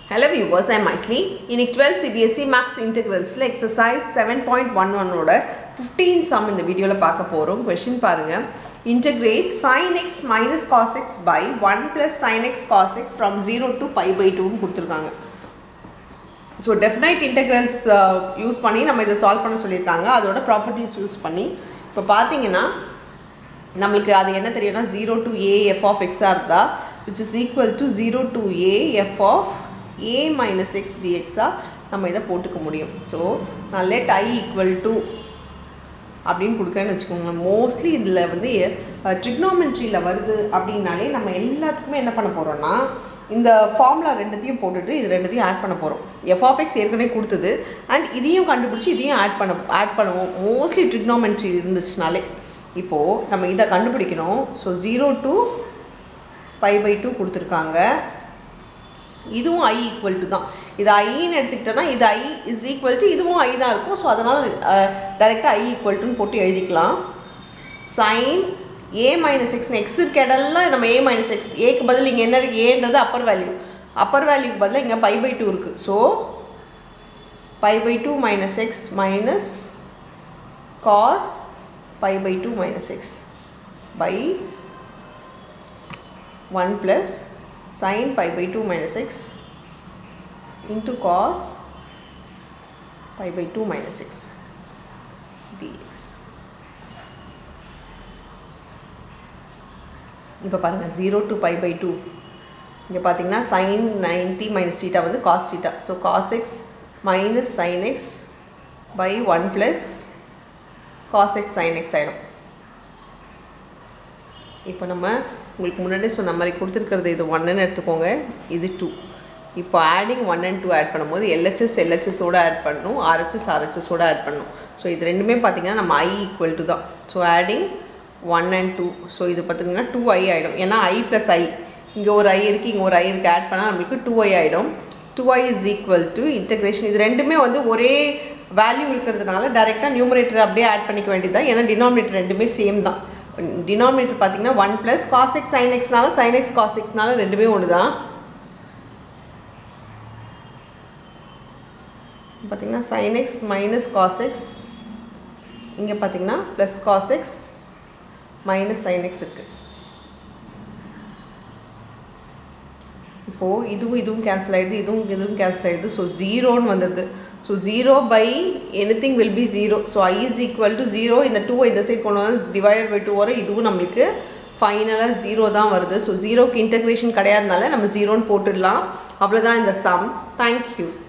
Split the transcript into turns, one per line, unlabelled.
Hello viewers, I am Maitli. In 12 Cbse Max Integrals exercise 7.11 oda 15 sum in the video la paaka porom. Question parunga. Integrate sin x minus cos x by 1 plus sin x cos x from 0 to pi by 2 nu kuduthirukanga. So definite integrals use பண்ணி நம்ம இத solve பண்ண சொல்லிருக்காங்க. அதோட properties use பண்ணி இப்ப பாத்தீங்கன்னா நமக்கு அது என்ன தெரியும்னா 0 to a f of x ஆர்தா which is equal to 0 to a f of a minus x dx நம்ம இத போட்டுக்க முடியும். So நான் let I equal to அப்படினு கொடுக்கறேன்னு வெச்சுக்கோங்க. மோஸ்ட்லி இதுல வந்து trigonometryல வருது அப்படினாலே நம்ம எல்லாத்துக்குமே என்ன பண்ண போறோம்னா இந்த ஃபார்முலா ரெண்டுத்தையும் போட்டுட்டு இது ரெண்டுத்தையும் ஆட் பண்ண போறோம். f of x ஏற்கனவே கொடுத்தது and இதையும் கண்டுபிடிச்சு இதையும் ஆட் பண்ணுவோம். மோஸ்ட்லி trigonometry இருந்துச்சுனாலே இப்போ நம்ம இத கண்டுபிடிக்கணும். So 0 to pi by 2 கொடுத்திருக்காங்க. இதுவும் I equal to தான். இது I ன்னு எடுத்துக்கிட்டனா இது I is equal to இதுவும் I தான் இருக்கும். சோ அதனால டைரக்ட்டா I equal to ன்னு போட்டு எழுதிக்கலாம். sin a minus x x இருக்க இடம்லாம் நம்ம a minus x a க்கு பதிலா இங்க என்ன இருக்கு a ன்றது அப்பர் வேல்யூ. அப்பர் வேல்யூக்கு பதிலா இங்க pi by 2 இருக்கு. So pi by 2 minus x minus cos pi by 2 minus x by 1 plus sin pi by 2 minus x into cos pi by 2 minus x dx. இப்போ பாருங்க 0 to pi by 2 இங்க பாத்தீங்கன்னா sin 90 minus theta வந்து cos theta. So cos x minus sin x by 1 plus cos x sin x ஆயிடும். இப்போ நம்ம உங்களுக்கு முன்னாடியே சொன்ன மாதிரி கொடுத்திருக்கிறது இது 1 ன்னு எடுத்துக்கோங்க. இது 2. இப்போ adding 1 and 2 ஆட் பண்ணும்போது LHS LHS ஓட ஆட் பண்ணனும், RHS RHS ஓட ஆட் பண்ணனும். சோ இது ரெண்டுமே பாத்தீங்கன்னா நம்ம I equal to தான். So adding 1 and 2. சோ இது பாத்தீங்கன்னா 2i ஆயிடும். ஏனா I plus I இங்க ஒரு I இருக்கு இங்க ஒரு I இருக்கு ஆட் பண்ணா நமக்கு 2i ஆயிடும். 2i is equal to integration. இது ரெண்டுமே வந்து ஒரே வேல்யூ இருக்குறதுனால டைரக்ட்டா நியூமரேட்டர் அப்படியே ஆட் பண்ணிக்க வேண்டியதா. ஏனா டினாமினேட்டர் ரெண்டுமே சேம் தான். டினாமினேட்டர் பாத்தீங்கன்னா 1 plus cos x sin x னால sin x cos x னால ரெண்டுமே ஒண்ணுதான். பாத்தீங்கன்னா sin x minus cos x இங்க பாத்தீங்கன்னா plus cos x minus sin x இருக்கு. இப்போ இதுவும் கேன்சல் ஆயிடுது இதுவும் கேன்சல் ஆயிடுது. சோ 0 ன்னு வந்திருது. So 0 by anything will be 0. So I is equal to 0. இந்த 2 இந்த சைடு போனது divided by 2 வரும். இதுவும் நமக்கு ஃபைனலா 0 தான் வருது. So 0 க்கு இன்டகிரேஷன் கிடையாதுனால நம்ம 0 ன்னு போட்டுடலாம். அவ்வளவுதான் இந்த சம். Thank you.